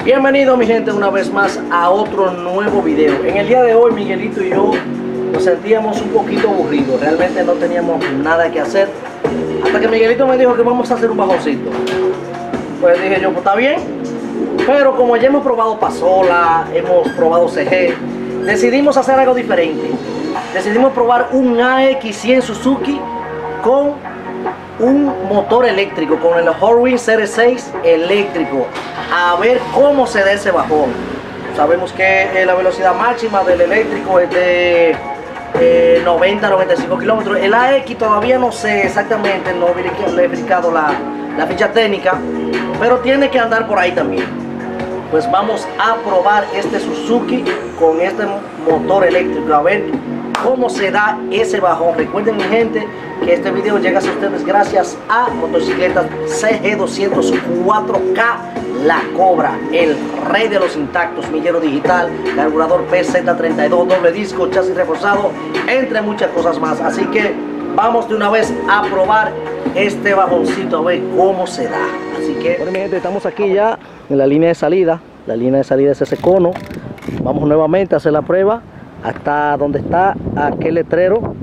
Bienvenido mi gente una vez más a otro nuevo video. En el día de hoy Miguelito y yo nos sentíamos un poquito aburridos. Realmente no teníamos nada que hacer. Hasta que Miguelito me dijo que vamos a hacer un bajoncito. Pues dije yo, pues está bien. Pero como ya hemos probado Pasola, hemos probado CG, decidimos hacer algo diferente. Decidimos probar un AX100 Suzuki con un motor eléctrico, con el Horween Series 6 eléctrico, a ver cómo se da ese bajón. Sabemos que la velocidad máxima del eléctrico es de 90-95 kilómetros. El AX todavía no sé exactamente, no le he verificado la ficha técnica, pero tiene que andar por ahí también. Pues vamos a probar este Suzuki con este motor eléctrico, a ver cómo se da ese bajón. Recuerden mi gente que este video llega a ustedes gracias a Motocicletas CG200 4K La Cobra, el rey de los intactos, millero digital, carburador PZ32, doble disco, chasis reforzado, entre muchas cosas más. Así que vamos de una vez a probar este bajoncito, a ver cómo se da. Así que, bueno mi gente, estamos aquí ya en la línea de salida. La línea de salida es ese cono. Vamos nuevamente a hacer la prueba hasta donde está aquel letrero.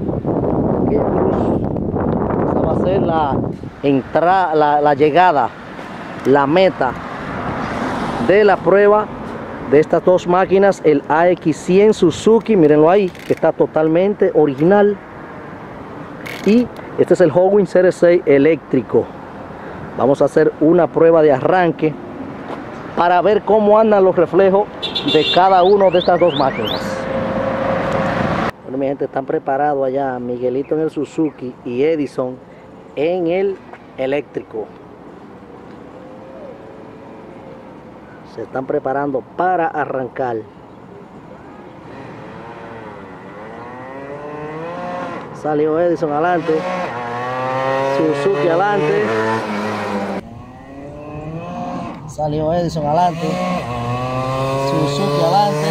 Esa va a ser la entrada, la llegada, la meta de la prueba de estas dos máquinas, el AX100 Suzuki, mírenlo ahí, que está totalmente original, y este es el Horween Series 6 eléctrico. Vamos a hacer una prueba de arranque para ver cómo andan los reflejos de cada uno de estas dos máquinas. Bueno mi gente, están preparados allá Miguelito en el Suzuki y Edison en el eléctrico. Se están preparando para arrancar. Salió Edison adelante, Suzuki adelante. Salió Edison adelante, Suzuki adelante.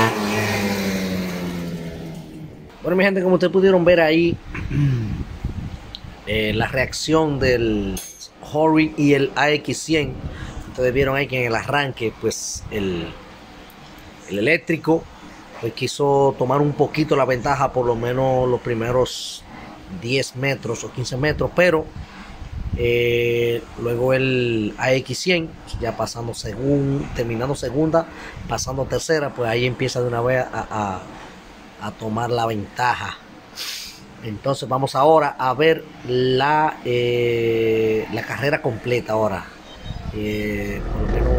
Bueno mi gente, como ustedes pudieron ver ahí, la reacción del Horween y el AX100. Ustedes vieron ahí que en el arranque pues el eléctrico pues quiso tomar un poquito la ventaja, por lo menos los primeros 10 metros o 15 metros, pero luego el AX100 ya pasando terminando segunda, pasando tercera, pues ahí empieza de una vez a tomar la ventaja. Entonces vamos ahora a ver la carrera completa ahora. Por lo menos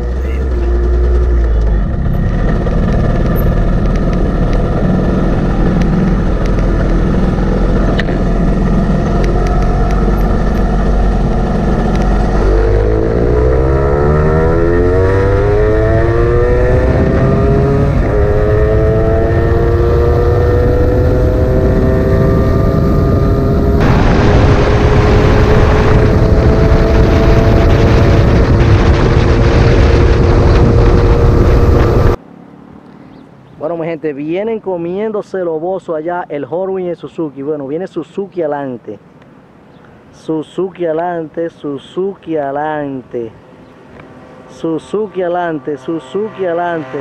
bueno mi gente, vienen comiéndose los bozos allá el Horween y el Suzuki. Bueno, viene Suzuki adelante, Suzuki adelante, Suzuki adelante, Suzuki adelante, Suzuki adelante.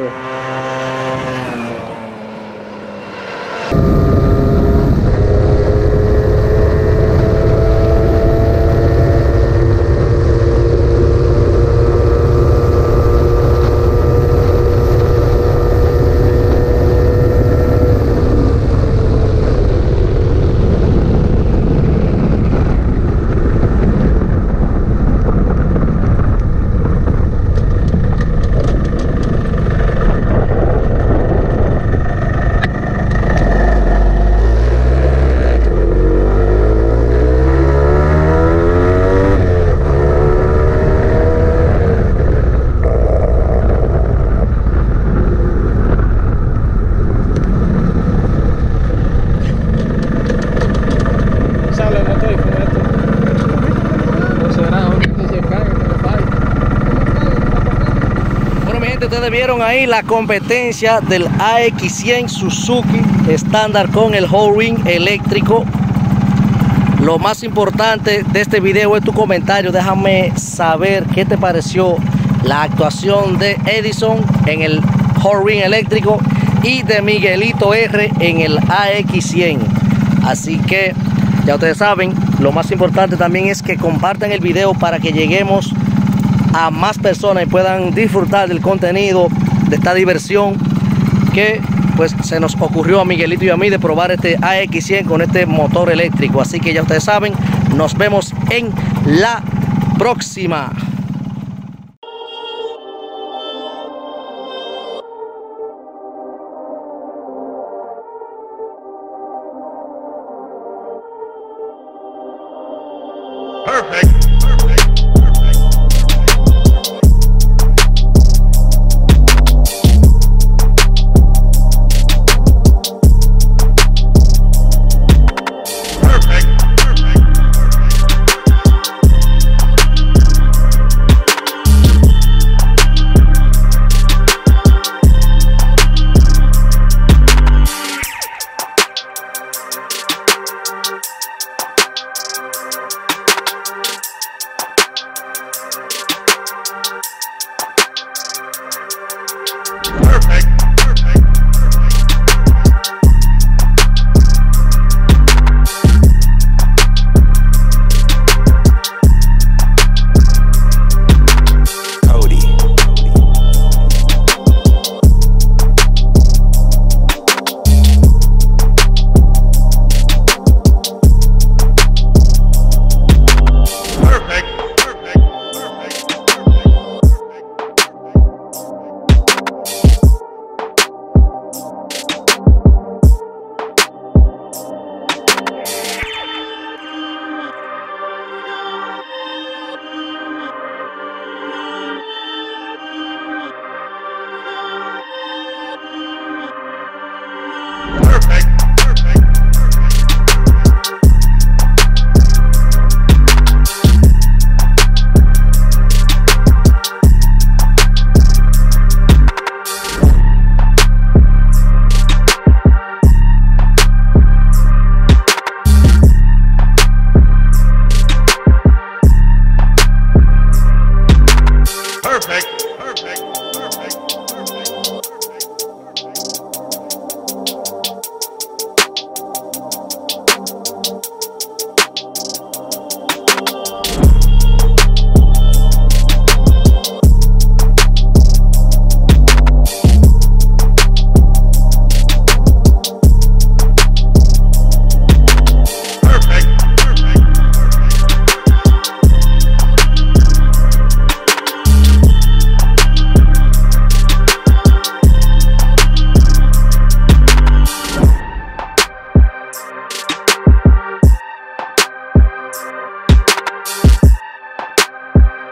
Ustedes vieron ahí la competencia del AX100 Suzuki estándar con el Horween eléctrico. Lo más importante de este video es tu comentario. Déjame saber qué te pareció la actuación de Edison en el Hot Ring eléctrico y de Miguelito R en el AX100. Así que ya ustedes saben, lo más importante también es que compartan el video para que lleguemos a más personas y puedan disfrutar del contenido, de esta diversión que pues se nos ocurrió a Miguelito y a mí de probar este AX100 con este motor eléctrico. Así que ya ustedes saben, nos vemos en la próxima. Perfect.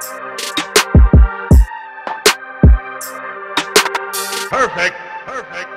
Perfect.